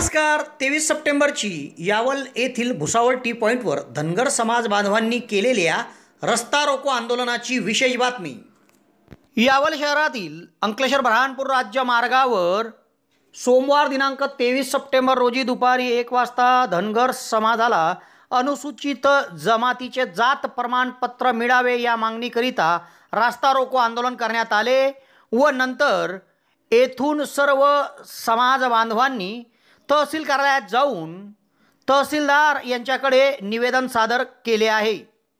नमस्कार. 23 सप्टेंबरची यावल येथील भुसावळ टी पॉईंटवर धनगर समाज बांधवांनी केलेल्या रस्ता रोको आंदोलनाची विशेष बातमी. यावल शहरातील अंकलेश्वर बऱ्हाणपूर राज्य मार्गावर सोमवार दिनांक 23 सप्टेंबर रोजी दुपारी 1 वाजता धनगर समाजाला अनुसूचित जमातीचे जात प्रमाणपत्र मिळावे या मागणीकरिता रस्ता रोको आंदोलन करण्यात आले व नंतर येथून सर्व समाज बांधवांनी तहसील कार्यालयात जाऊन तहसीलदार यांच्याकडे निवेदन सादर केले आहे.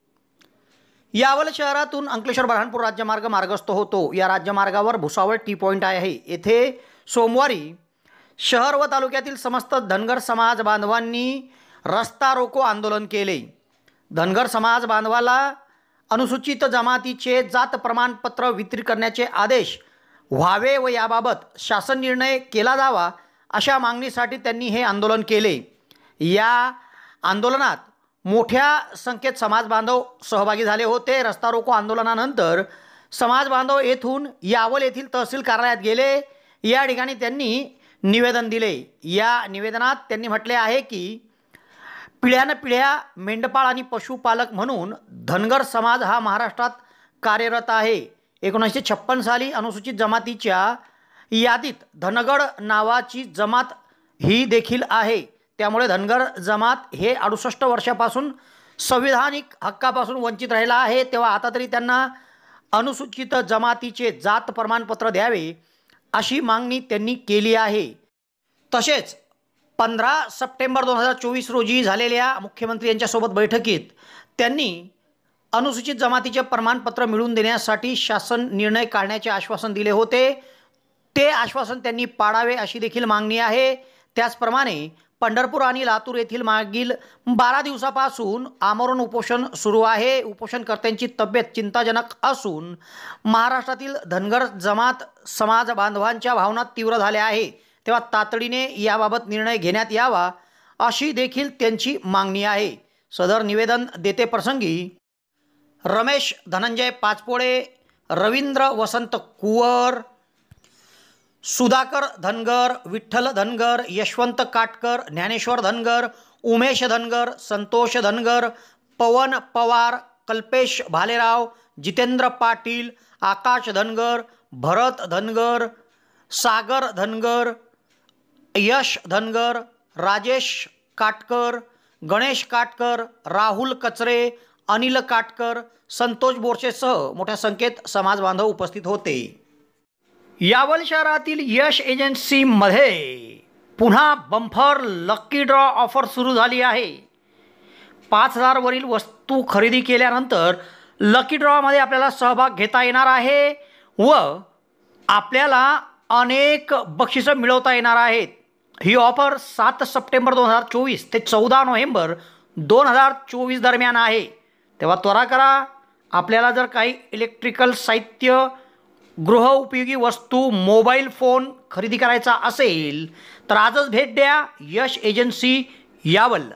यावल शहरातून अंकलेश्वर बऱ्हाणपूर राज्यमार्ग मार्गस्थ होतो. या राज्यमार्गावर भुसावळ टी पॉईंट आहे. येथे सोमवारी शहर व तालुक्यातील समस्त धनगर समाज बांधवांनी रस्ता रोको आंदोलन केले. धनगर समाज बांधवाला अनुसूचित जमातीचे जात प्रमाणपत्र वितरित करण्याचे आदेश व्हावे व याबाबत शासन निर्णय केला जावा अशा मागणीसाठी त्यांनी हे आंदोलन केले. या आंदोलनात मोठ्या संख्येत समाज बांधव सहभागी झाले होते. रस्ता रोको आंदोलनानंतर समाज बांधव येथून यावल येथील तहसील कार्यालयात गेले. या ठिकाणी त्यांनी निवेदन दिले. या निवेदनात त्यांनी म्हटले आहे की पिढ्यानपिढ्या मेंढपाळ आणि पशुपालक म्हणून धनगर समाज हा महाराष्ट्रात कार्यरत आहे. 1956 साली अनुसूचित जमातीच्या यादीत धनगड नावाची जमात ही देखील आहे. त्यामुळे धनगर जमात हे 68 वर्षापासून संविधानिक हक्कापासून वंचित राहिला आहे. तेव्हा आता तरी त्यांना अनुसूचित जमातीचे जात प्रमाणपत्र द्यावे अशी मागणी त्यांनी केली आहे. तसेच 15 सप्टेंबर 2024 रोजी झालेल्या मुख्यमंत्री यांच्यासोबत बैठकीत त्यांनी अनुसूचित जमातीचे प्रमाणपत्र मिळवून देण्यासाठी शासन निर्णय काढण्याचे आश्वासन दिले होते. ते आश्वासन त्यांनी पाळावे अशी देखील मागणी आहे. त्याचप्रमाणे पंढरपूर आणि लातूर येथील मागील 12 दिवसापासून आमरण उपोषण सुरू आहे. उपोषणकर्त्यांची तब्येत चिंताजनक असून महाराष्ट्रातील धनगर जमात समाज बांधवांच्या भावना तीव्र झाल्या आहे. तेव्हा तातडीने याबाबत निर्णय घेण्यात यावा अशी देखील त्यांची मागणी आहे. सदर निवेदन देते प्रसंगी रमेश धनंजय पाचपोळे, रवींद्र वसंत कुवर, सुधाकर धनगर, विठ्ठल धनगर, यशवंत काटकर, ज्ञानेश्वर धनगर, उमेश धनगर, संतोष धनगर, पवन पवार, कल्पेश भालेराव, जितेंद्र पाटील, आकाश धनगर, भरत धनगर, सागर धनगर, यश धनगर, राजेश काटकर, गणेश काटकर, राहुल कचरे, अनिल काटकर, संतोष बोरसेसह मोठ्या संख्येत समाज बांधव उपस्थित होते. यावल शहरातील यश एजन्सीमध्ये पुन्हा बंपर लकी ड्रॉ ऑफर सुरू झाली आहे. 5,000 वरील वस्तू खरेदी केल्यानंतर लकी ड्रॉमध्ये आपल्याला सहभाग घेता येणार आहे व आपल्याला अनेक बक्षिसं मिळवता येणार आहेत. ही ऑफर 7 सप्टेंबर 2024 ते 14 नोव्हेंबर 2024 दरम्यान आहे. तेव्हा त्वरा करा. आपल्याला जर काही इलेक्ट्रिकल साहित्य, गृहउपयोगी वस्तू, मोबाईल फोन खरेदी करायचा असेल तर आजच भेट द्या यश एजन्सी यावल.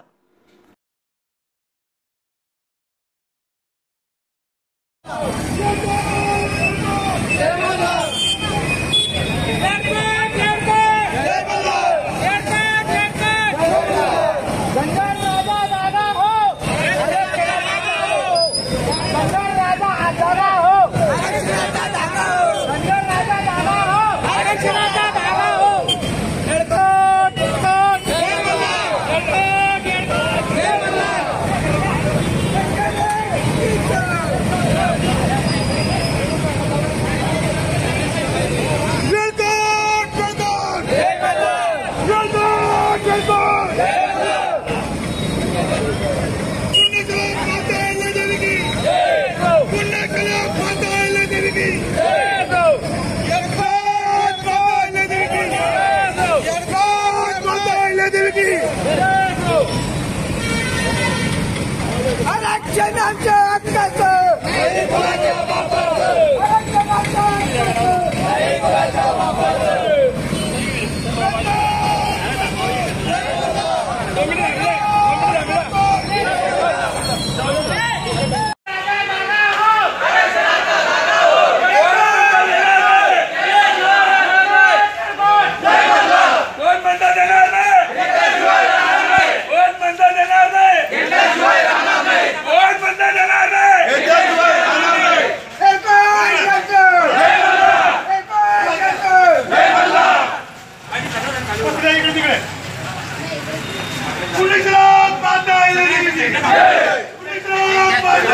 कोण म्हणता देणार नाही.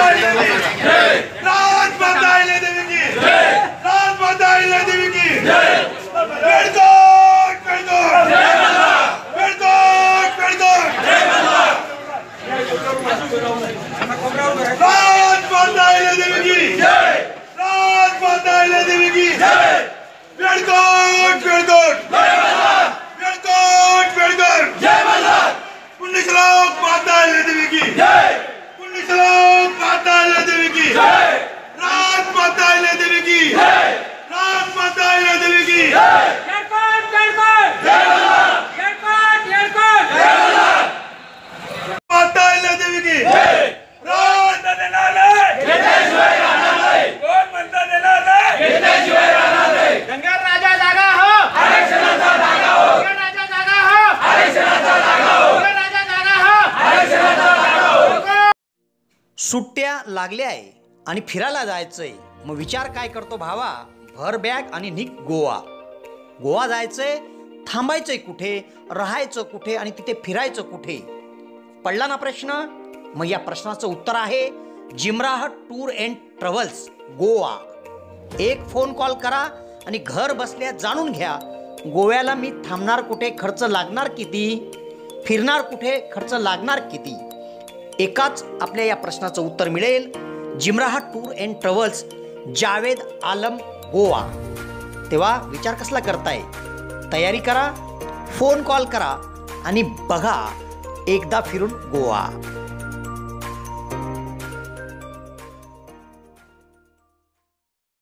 राजमाता अहिल्यादेवी की राजमाता अहिल्यादेवी की राजमाता अहिल्यादेवी की राजमाता अहिल्यादेवी की पुण्यश्लोक माता अहिल्यादेवी की पुण्यश्लोक माता अहिल्यादेवी की राजमाता अहिल्यादेवी की राजमाता अहिल्यादेवी की माता अहिल्यादेवी की धनगर राजा जागा हो, आरक्षणाचा जागा हो, धनगर राजा जागा हो, आरक्षणाचा जागा हो, धनगर राजा जागा हो, आरक्षणाचा जागा हो. सुट्ट्या लागल्या आहे आणि फिरायला जायचंय. मग विचार काय करतो भावा? भर बॅग आणि निघ गोवा. गोवा जायचंय, थांबायचंय कुठे, राहायचं कुठे आणि तिथे फिरायचं कुठे? पडला ना प्रश्न? मग या प्रश्नाचं उत्तर आहे Jimrah tour and travels Goa. एक फोन कॉल करा आणि घर बसल्या जाणून घ्या गोव्याला मी थांबणार कुठे, खर्च लागणार किती, फिरणार कुठे, खर्च लागणार किती. एकाच आपल्या या प्रश्नाचं उत्तर मिळेल. Jimrah tour and travels, Javed Alam, Goa. तेव्हा विचार कसला करताय? तयारी करा, फोन कॉल करा आणि बघा एकदा फिरून गोवा.